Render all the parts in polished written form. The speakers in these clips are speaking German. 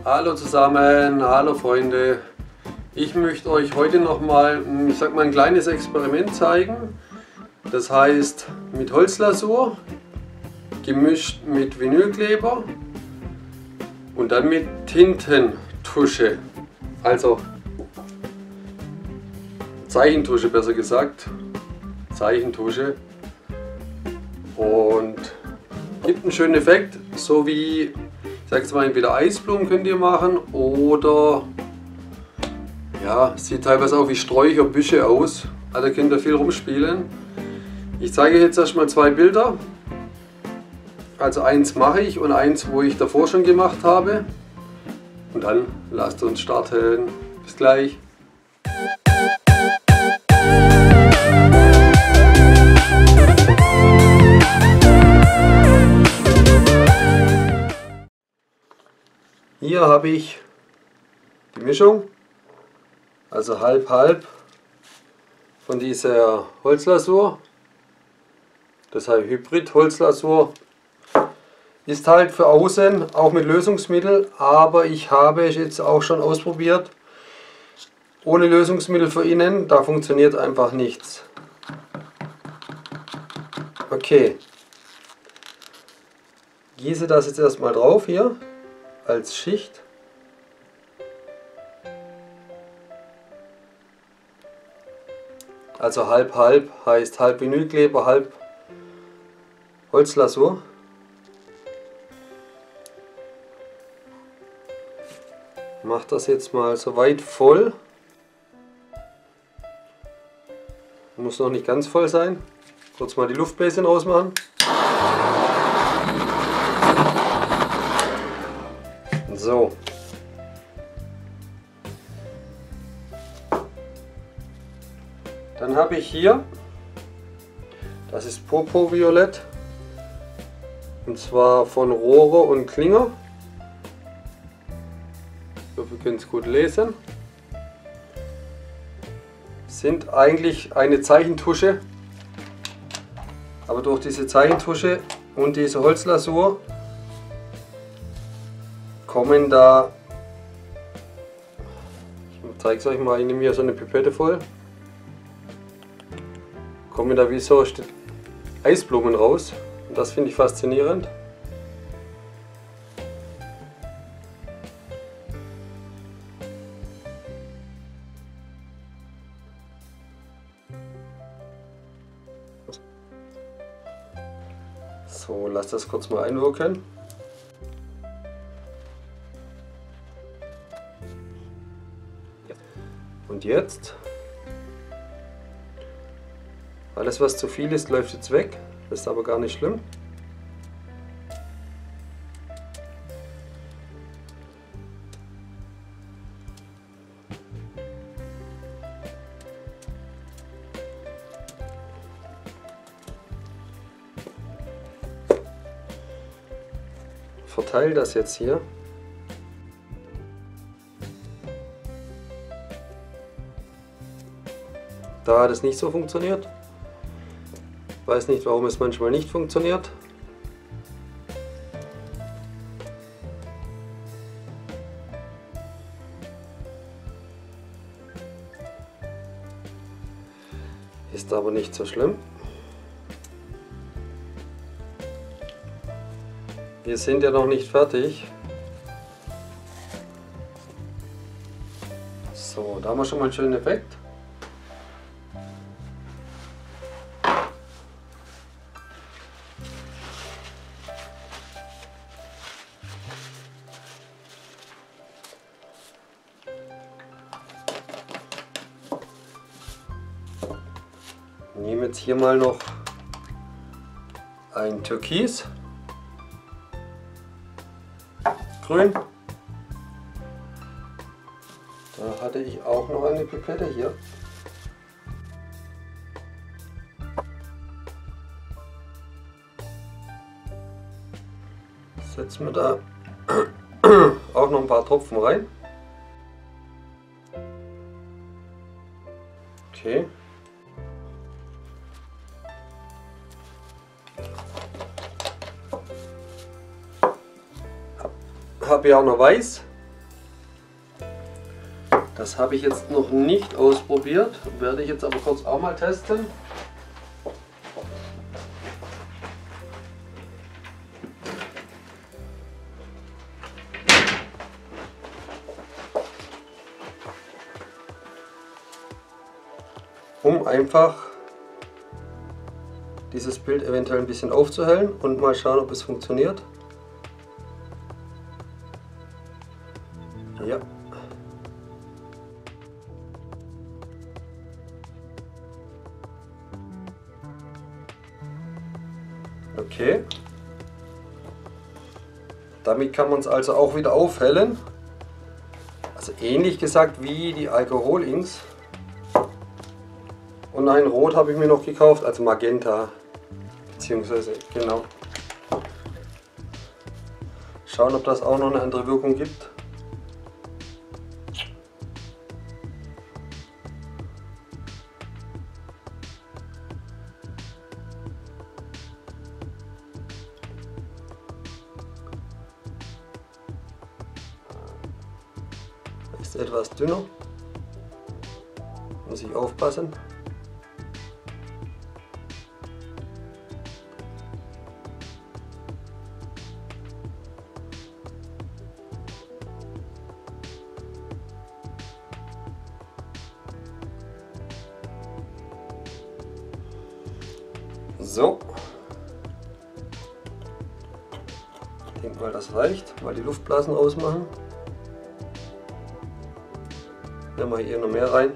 Hallo zusammen, hallo Freunde. Ich möchte euch heute nochmal, ich sag mal, ein kleines Experiment zeigen. Das heißt mit Holzlasur, gemischt mit Vinylkleber und dann mit Tintentusche. Also Zeichentusche besser gesagt. Zeichentusche. Und gibt einen schönen Effekt, so wie, ich sag jetzt mal, entweder Eisblumen könnt ihr machen oder ja, sieht teilweise auch wie Sträucher, Büsche aus. Also könnt ihr viel rumspielen. Ich zeige jetzt erstmal zwei Bilder. Also eins mache ich und eins, wo ich davor schon gemacht habe. Und dann lasst uns starten. Bis gleich. Hier habe ich die Mischung, also halb von dieser Holzlasur. Das heißt Hybrid Holzlasur. Ist halt für außen auch mit Lösungsmittel, aber ich habe es jetzt auch schon ausprobiert. Ohne Lösungsmittel für innen, da funktioniert einfach nichts. Okay. Gieße das jetzt erstmal drauf hier als Schicht. Also halb heißt halb Vinylkleber, halb Holzlasur. Mach das jetzt mal so weit voll. Muss noch nicht ganz voll sein. Kurz mal die Luftbläschen rausmachen. So. Dann habe ich hier, das ist Purpurviolett, und zwar von Rohrer und Klinger. Ich hoffe, ihr könnt es gut lesen. Sind eigentlich eine Zeichentusche, aber durch diese Zeichentusche und diese Holzlasur kommen da, ich zeige es euch mal, ich nehme hier so eine Pipette voll, kommen da wie so Eisblumen raus und das finde ich faszinierend. So, lass das kurz mal einwirken. Und jetzt, alles was zu viel ist, läuft jetzt weg. Das ist aber gar nicht schlimm. Verteile das jetzt hier. Da hat es nicht so funktioniert. Ich weiß nicht, warum es manchmal nicht funktioniert. Ist aber nicht so schlimm. Wir sind ja noch nicht fertig. So, da haben wir schon mal einen schönen Effekt. Ich nehme jetzt hier mal noch ein Türkis, grün. Da hatte ich auch noch eine Pipette hier. Setzen wir da auch noch ein paar Tropfen rein. Okay. Habe ja auch noch weiß. Das habe ich jetzt noch nicht ausprobiert, werde ich jetzt aber kurz auch mal testen. Um einfach dieses Bild eventuell ein bisschen aufzuhellen und mal schauen, ob es funktioniert. Ja. Okay. Damit kann man es also auch wieder aufhellen. Also ähnlich gesagt wie die Alkohol-Inks. Und ein Rot habe ich mir noch gekauft, also Magenta. Beziehungsweise, genau. Schauen, ob das auch noch eine andere Wirkung gibt. Ist etwas dünner. Muss ich aufpassen. So. Ich denke mal, das reicht. Mal die Luftblasen ausmachen. Dann mache ich hier noch mehr rein.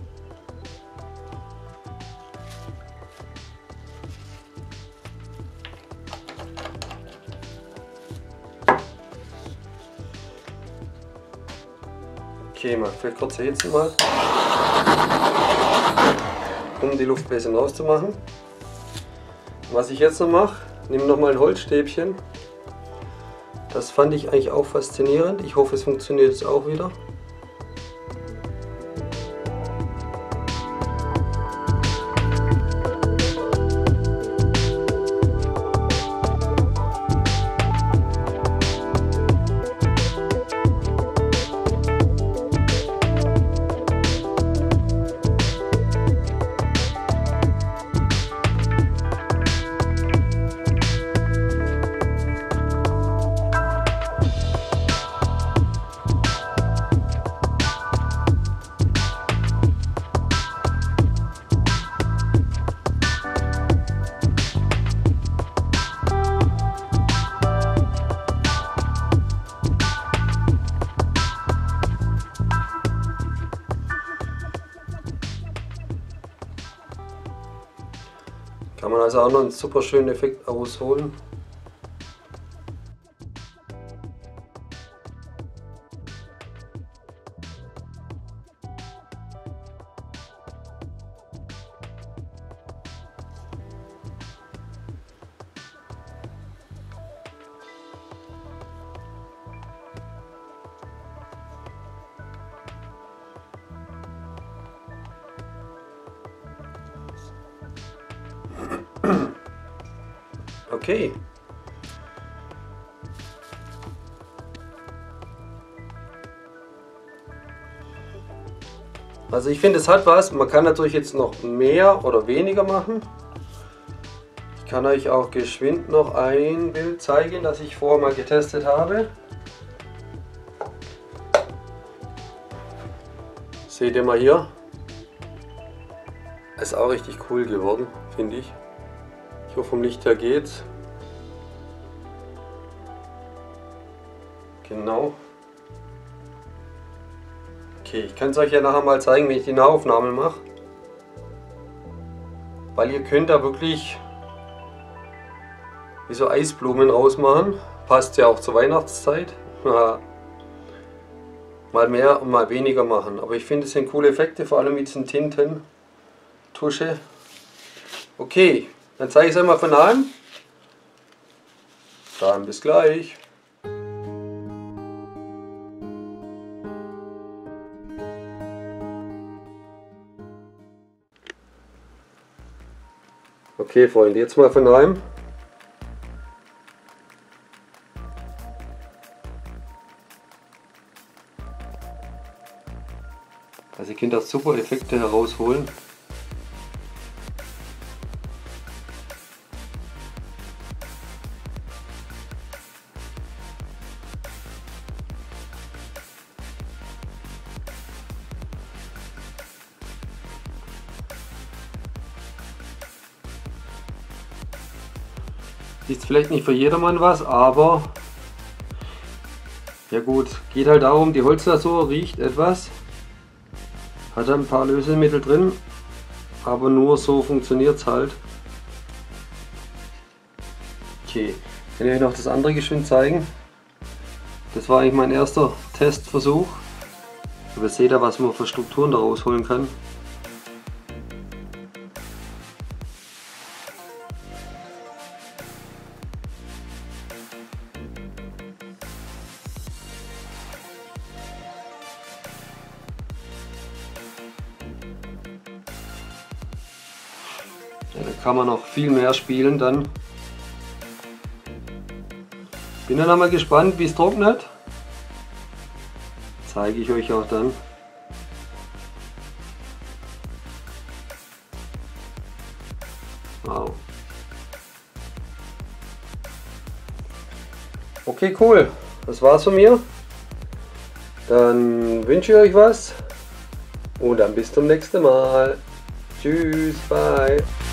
Okay, mal für kurze Hitze mal, um die Luft ein bisschen rauszumachen. Was ich jetzt noch mache, nehme noch mal ein Holzstäbchen. Das fand ich eigentlich auch faszinierend. Ich hoffe, es funktioniert jetzt auch wieder. Kann man also auch noch einen super schönen Effekt ausholen. Okay. Also ich finde, es hat was. Man kann natürlich jetzt noch mehr oder weniger machen. Ich kann euch auch geschwind noch ein Bild zeigen, das ich vorher mal getestet habe. Seht ihr mal hier? Ist auch richtig cool geworden, finde ich. Ich hoffe, vom Licht her geht's. Genau. Okay, ich kann es euch ja nachher mal zeigen, wenn ich die Nahaufnahme mache. Weil ihr könnt da wirklich wie so Eisblumen rausmachen. Passt ja auch zur Weihnachtszeit. Ja. Mal mehr und mal weniger machen. Aber ich finde, es sind coole Effekte, vor allem mit diesen Tintentusche. Okay, dann zeige ich es euch mal von nahem. Dann bis gleich. Okay, Freunde, jetzt mal von nahem. Also ihr könnt da super Effekte herausholen. Ist vielleicht nicht für jedermann was, aber ja gut, geht halt darum, die Holzlasur riecht etwas, hat ein paar Lösemittel drin, aber nur so funktioniert es halt. Okay, kann ich euch noch das andere geschwind zeigen. Das war eigentlich mein erster Testversuch. Aber ihr seht ja, was man für Strukturen da rausholen kann. Ja, da kann man noch viel mehr spielen dann. Bin dann mal gespannt, wie es trocknet. Zeige ich euch auch dann. Wow. Okay, cool. Das war's von mir. Dann wünsche ich euch was und dann bis zum nächsten Mal. Tschüss, bye.